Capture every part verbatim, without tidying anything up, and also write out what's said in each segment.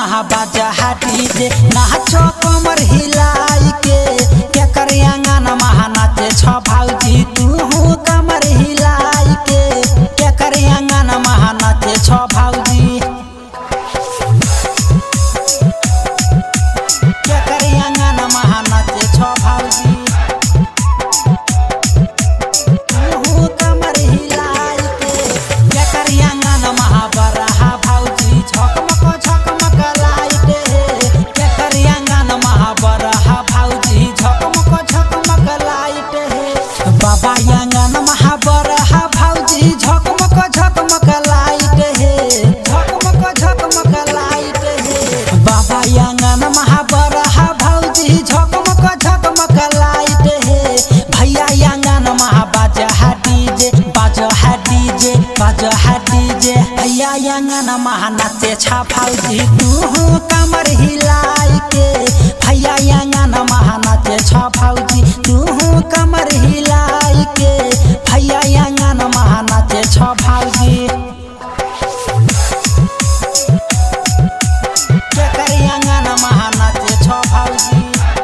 महाबाजा DJ नाचो कमर हिलाई के के करे आंगन महा नाचे छ भौजी तू कमर हिलाई के के करे आंगन महा नाचे छ भौजी के करे आंगन महा नाचे छ भौजी बाबा आंगन महाबर हा भौजी झकमक झकमक लाइट हे झकमक झकमक लाइट हे बाबा आंगन महाबर हा भौजी झकमक झकमक लाइट हे भैया आंगन महा बाजा डीजे बाजा डीजे बाजा डीजे भैया आंगन महा नाचे छ भौजी तू कमर हिलाई के भैया आंगन महा नाचे छ भौजी तू कमर हिलाई के भैया आंगन महा नाचे छ भौजी के करे आंगन महा नाचे छ भौजी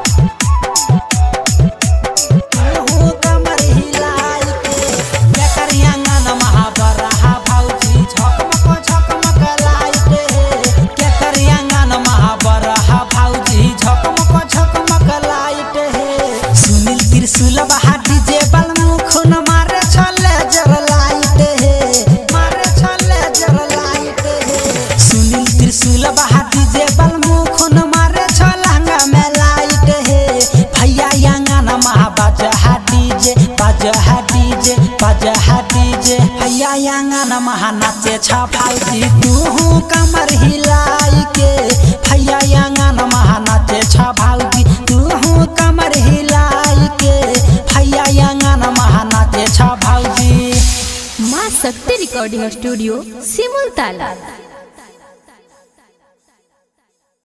तू कमर हिलाई के के करे आंगन महा बरहा भौजी झकमक झकमक लाइट हे के करे आंगन महा बरहा भौजी झकमक झकमक लाइट हे सुनील त्रिशूल बहा डीजे बलमुख न मारे छले जर लाइट हे मारे छले जर लाइट हे सुनील त्रिशूल बहा डीजे बलमुख न मारे छलंगा में लाइट हे भैया आंगन महा बाजा डीजे बाजा डीजे बाजा डीजे भैया आंगन महा नाचे छ भौजी तू कमर हिलाई के भैया आंगन महा नाचे छ भौजी तू कमर हिलाई के भैया आंगन महा नाचे छ भौजी। मां शक्ति रिकॉर्डिंग स्टूडियो सिमुलताला।